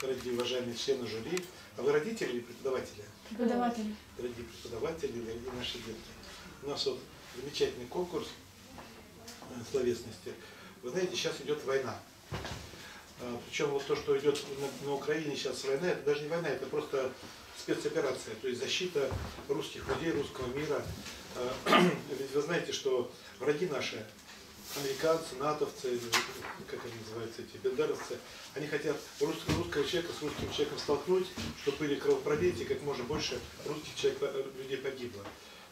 дорогие уважаемые члены жюри. А вы родители или преподаватели? Преподаватели. Дорогие преподаватели, дорогие наши детки. У нас вот замечательный конкурс словесности. Вы знаете, сейчас идет война. Причем вот то, что идет на Украине сейчас война, это даже не война, это просто спецоперация, то есть защита русских людей, русского мира. Ведь вы знаете, что враги наши, американцы, натовцы, как они называются, эти бендеровцы, они хотят русского человека с русским человеком столкнуть, чтобы были кровопролития, как можно больше русских людей погибло.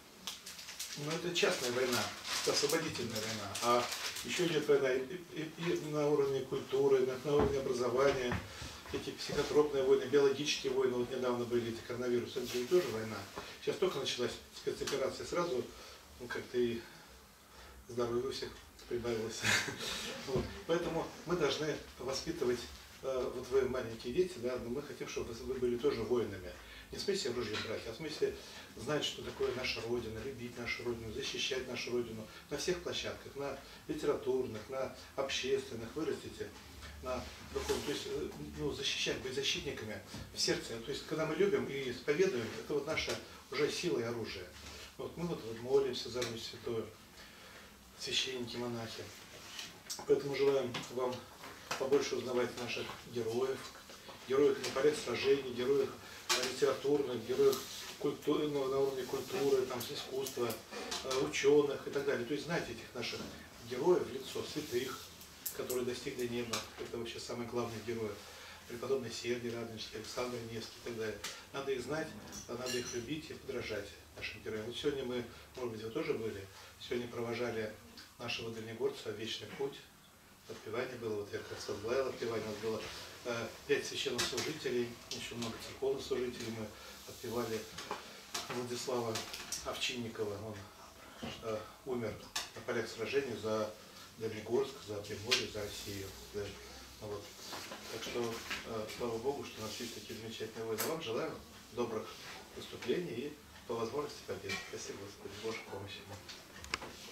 Но это частная война, это освободительная война. А еще идет война и на уровне культуры, на уровне образования, эти психотропные войны, биологические войны, вот недавно были эти коронавирусы, это тоже война. Сейчас только началась спецоперация, сразу как-то и здоровье у всех прибавилось. Вот. Поэтому мы должны воспитывать, вот вы маленькие дети, да, но мы хотим, чтобы вы были тоже воинами. Не в смысле оружие брать, а в смысле знать, что такое наша Родина, любить нашу Родину, защищать нашу Родину на всех площадках, на литературных, на общественных, вырастите, на духовном, то есть защищать, быть защитниками в сердце. То есть когда мы любим и исповедуем, это вот наша уже сила и оружие. Вот мы вот молимся за Русь Святую, священники, монахи. Поэтому желаем вам побольше узнавать наших героев на полях сражений, героев литературных, героев культуры, на уровне культуры, там, искусства, ученых и так далее. То есть знайте этих наших героев в лицо, святых, которые достигли неба. Это вообще самые главные герои. Преподобный Сергий Радонежский, Александр Невский и так далее. Надо их знать, надо их любить и подражать нашим героям. Вот сегодня мы, может быть, вы тоже были, сегодня провожали нашего дальнегорца «Вечный путь». Отпевание было, вот я как раз возглавил отпевание, у нас было 5 священнослужителей, еще много церковных служителей. Мы отпевали Владислава Овчинникова, он умер на полях сражений за Дальнегорск, за Приморье, за Россию. Да. Вот. Так что слава Богу, что у нас есть такие замечательные войны. Вам желаю добрых выступлений и по возможности побед. Спасибо, Господи, Божьей помощи.